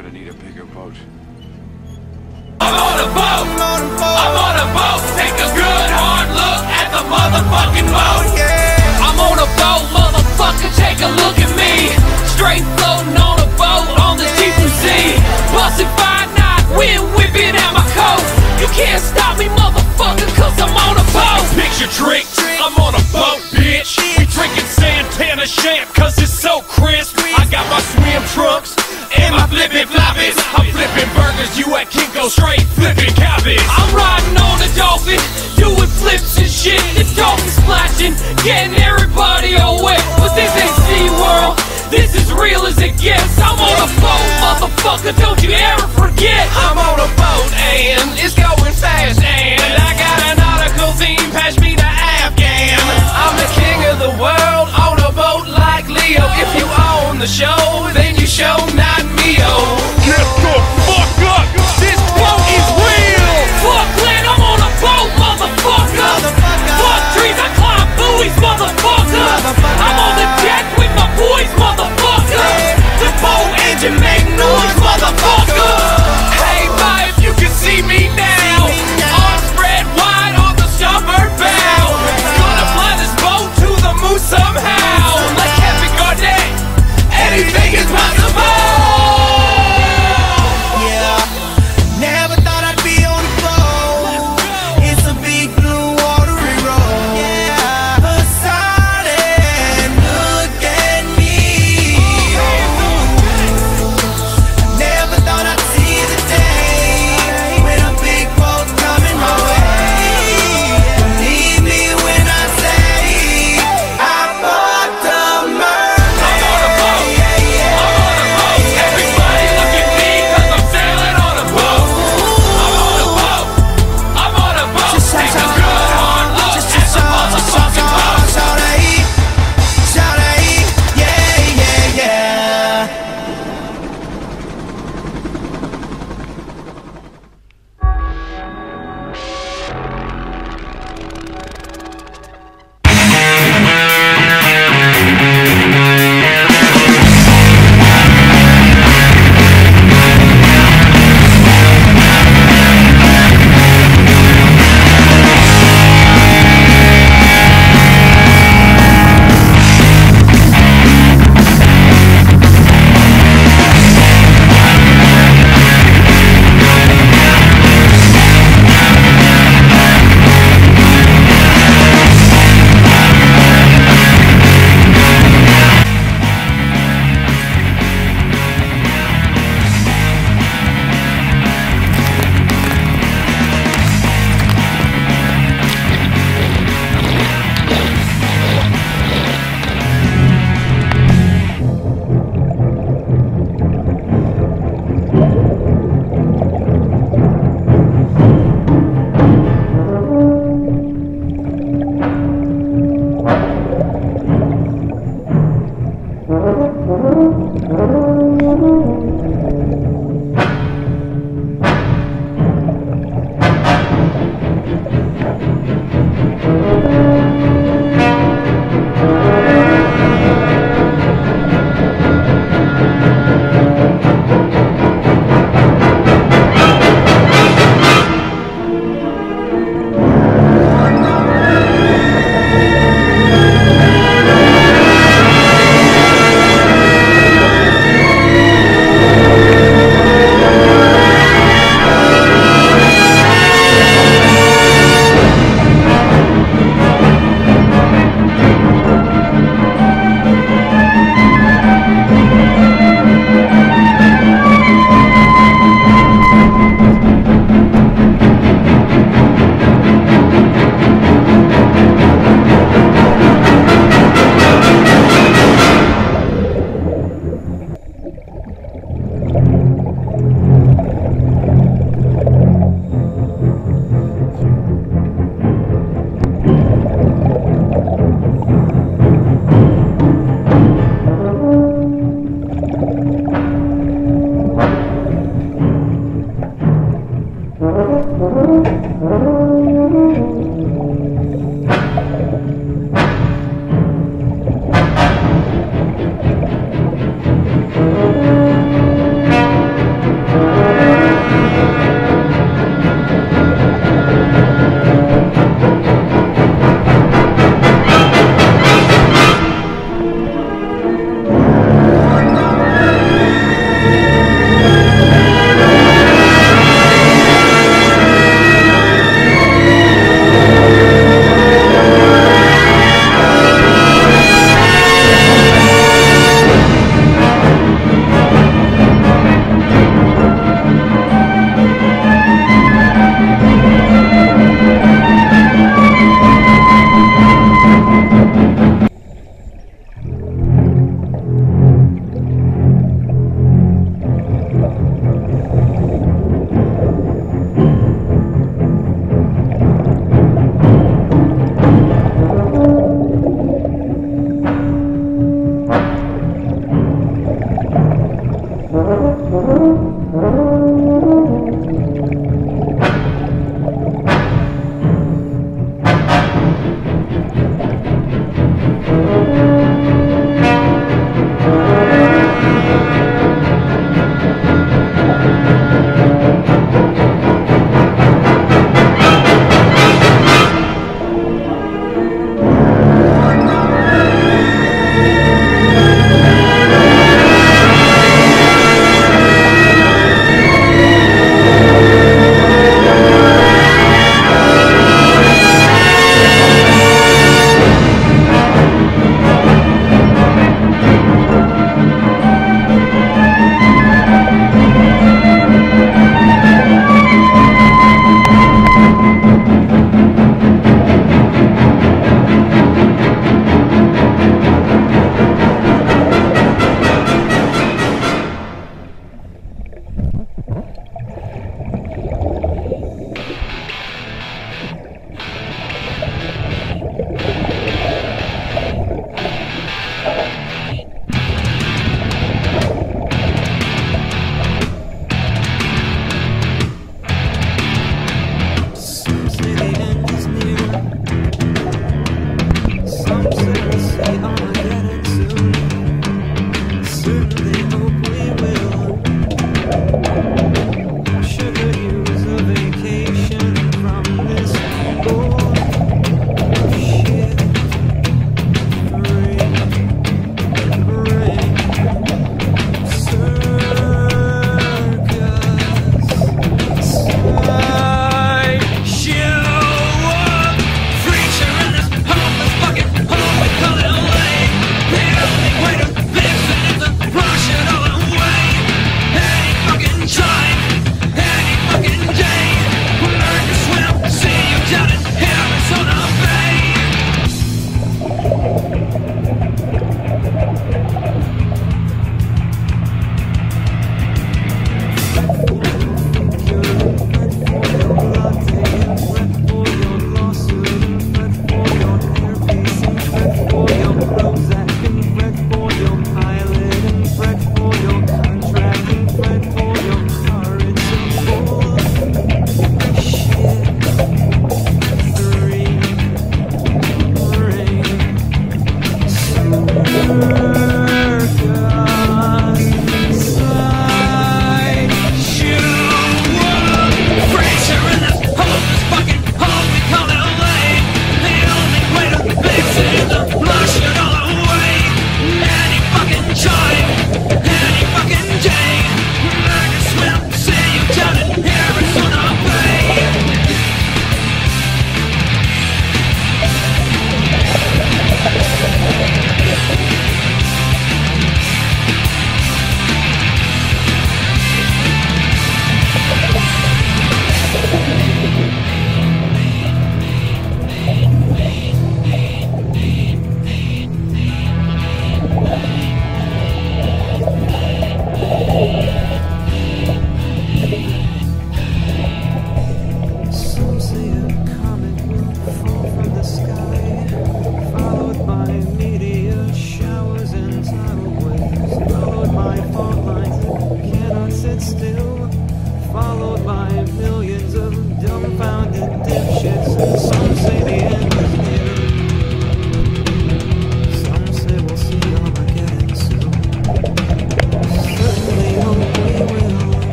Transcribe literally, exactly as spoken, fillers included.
gonna need a bigger boat. I'm on a boat, I'm on a boat. Take a good hard look at the motherfucking boat. I'm on a boat, motherfucker, take a look at me. Straight floating on a boat on the deep blue sea. Bustin' five knots, wind whipping out my coat. You can't stop me, motherfucker, cause I'm on a boat. Picture trick, I'm on a boat, bitch. We drinking Santana champ, cause it's so crisp. I got my swim trunks and my flippin' floppies. I'm flipping burgers, you at Kinko straight flipping cabbage. I'm riding on a dolphin, doing flips and shit. The dolphin splashing, getting everybody all wet. But this ain't SeaWorld, this is real as it gets. I'm on a boat, motherfucker, don't you ever forget. I'm on a boat and it's going fast, and I got an article theme, pass me the Afghan. I'm the king of the world on a boat like Leo.